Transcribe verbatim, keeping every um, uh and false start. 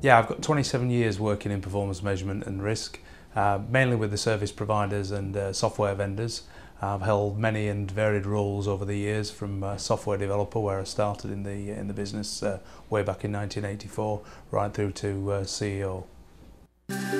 Yeah, I've got twenty-seven years working in performance measurement and risk, uh, mainly with the service providers and uh, software vendors. I've held many and varied roles over the years, from uh, software developer, where I started in the in the business uh, way back in nineteen eighty-four, right through to uh, C E O.